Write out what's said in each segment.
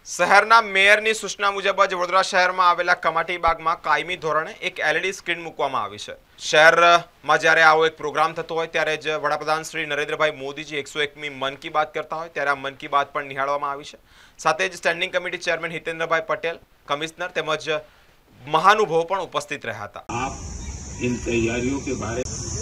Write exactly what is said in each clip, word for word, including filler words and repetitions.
શહેરના મેયરની સૂચના મુજબ જ વડોદરા શહેરમાં આવેલા કમાટી બાગમાં કાયમી ધોરણે એક એલઈડી સ્ક્રીન મૂકવામાં આવી છે। શહેરમાં જ્યારે આવો એક પ્રોગ્રામ થતો હોય ત્યારે જ વડાપ્રધાન શ્રી નરેન્દ્રભાઈ મોદીજી એકસો એકમી મન કી બાત કરતા હોય ત્યારે આ મન કી બાત પણ નિહાળવામાં આવી છે। સાથે જ standing committee chairman Hitendrabhai Patel, commissioner તેમજ મહાનુભાવો પણ ઉપસ્થિત રહ્યા હતા। आप इन तैयारियों के बारे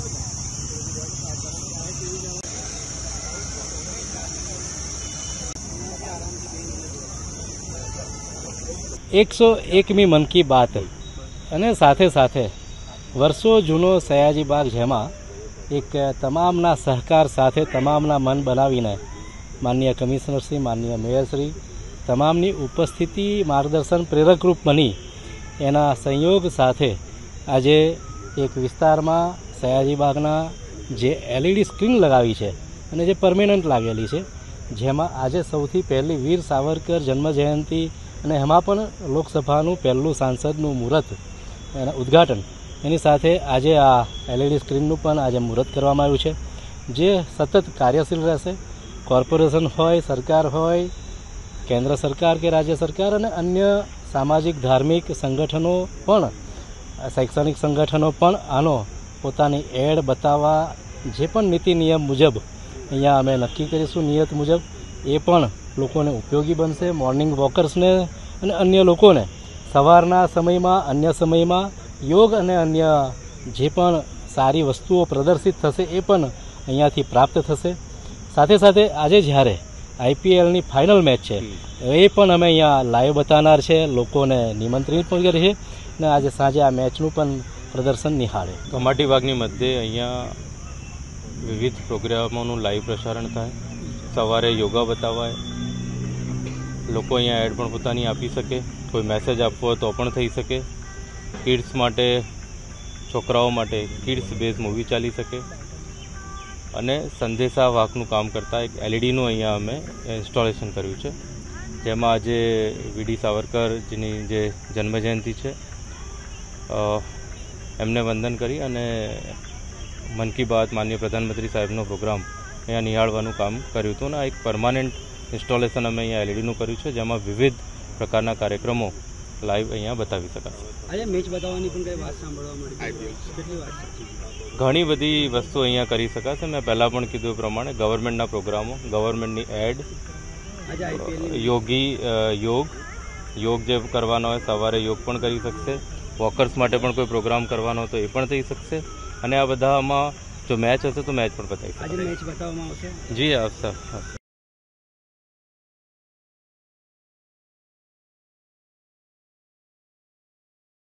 એકસો એકમી મન કી બાત અને સાથે સાથે વર્ષો જૂનો સયાજી બાગ જેમાં એક તમામના સહકાર સાથે તમામના મન બનાવીને માનનીય કમિશનરશ્રી, માનનીય મેયરશ્રી તમામની ઉપસ્થિતિ માર્ગદર્શન પ્રેરકરૂપ બની એના સંયોગ સાથે આજે એક વિસ્તારમાં સયાજી બાગના જે એલઈડી સ્ક્રીન લગાવી છે અને જે પરમેનન્ટ લાગેલી છે, જેમાં આજે સૌથી પહેલી વીર સાવરકર જન્મજયંતિ અને એમાં પણ લોકસભાનું પહેલું સાંસદનું મુહૂર્ત એના ઉદ્ઘાટન એની સાથે આજે આ એલઈડી સ્ક્રીનનું પણ આજે મુહૂર્ત કરવામાં આવ્યું છે, જે સતત કાર્યશીલ રહેશે। કોર્પોરેશન હોય, સરકાર હોય, કેન્દ્ર સરકાર કે રાજ્ય સરકાર અને અન્ય સામાજિક ધાર્મિક સંગઠનો પણ, શૈક્ષણિક સંગઠનો પણ આનો પોતાની એડ બતાવવા જે પણ નીતિ નિયમ મુજબ અહીંયા અમે નક્કી કરીશું, નિયત મુજબ એ પણ લોકોને ઉપયોગી બનશે। મોર્નિંગ વોકર્સને અને અન્ય લોકોને સવારના સમયમાં, અન્ય સમયમાં યોગ અને અન્ય જે પણ સારી વસ્તુઓ પ્રદર્શિત થશે એ પણ અહીંયાથી પ્રાપ્ત થશે। સાથે સાથે આજે જ્યારે આઈપીએલની ફાઇનલ મેચ છે એ પણ અમે અહીંયા લાઈવ બતાવનાર છે, લોકોને નિમંત્રિત પણ કરીએ છીએ અને આજે સાંજે આ મેચનું પણ પ્રદર્શન નિહાળે। કમાટી બાગની મધ્યે અહીંયા વિવિધ પ્રોગ્રામોનું લાઈવ પ્રસારણ થાય, સવારે યોગા બતાવાય, લોકો અહીંયા એડ પણ પોતાની આપી શકે, કોઈ મેસેજ આપવો હોય તો પણ થઈ શકે, કિડ્સ માટે, છોકરાઓ માટે કિડ્સ બેઝ મૂવી ચાલી શકે અને સંદેશા વાહકનું કામ કરતા એક એલઈડીનું અહીંયા અમે ઇન્સ્ટોલેશન કર્યું છે, જેમાં આજે વીડી સાવરકરજીની જે જન્મજયંતિ છે એમને વંદન કરી અને મન કી બાત માનનીય પ્રધાનમંત્રી સાહેબનો પ્રોગ્રામ અહીંયા નિહાળવાનું કામ કર્યું હતું અને એક પરમાનન્ટ ઇન્સ્ટોલેશન અમે અહીંયા એલઈડીનું કર્યું છે, જેમાં વિવિધ પ્રકારના કાર્યક્રમો લાઈવ અહીંયા બતાવી શકાશે। આજે મેચ બતાવવાની પણ કઈ વાત સાંભળવા મળી, કેટલી વાત સાચી? ઘણી બધી વસ્તુ અહીંયા કરી શકાશે। મેં પહેલાં પણ કીધું એ પ્રમાણે ગવર્મેન્ટના પ્રોગ્રામો, ગવર્મેન્ટની એડ, યોગી યોગ યોગ જે કરવાનો હોય સવારે યોગ પણ કરી શકશે, વોકર્સ માટે પણ કોઈ પ્રોગ્રામ કરવાનો હોય તો એ પણ થઈ શકશે અને આ બધામાં જો મેચ હશે તો મેચ પણ બતાવી શકશે। આજે મેચ બતાવવામાં આવશે? જી આવશે।